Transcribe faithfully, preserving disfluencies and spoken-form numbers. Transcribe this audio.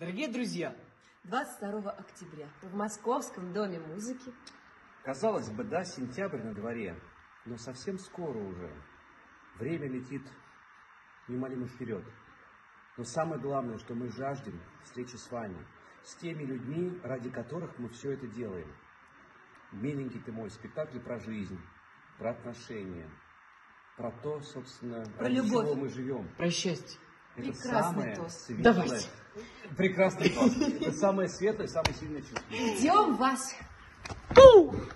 Дорогие друзья, двадцать второго октября в Московском доме музыки. Казалось бы, да, сентябрь на дворе, но совсем скоро уже. Время летит неумолимо вперед. Но самое главное, что мы жаждем встречи с вами, с теми людьми, ради которых мы все это делаем. Миленький ты мой, спектакль про жизнь, про отношения, про то, собственно, Про ради любовь. чего мы живем. про счастье. Это Прекрасный самое тост. светлое. Давайте. Прекрасный тост. Это самое светлое, самое сильное чувство. Ждем вас!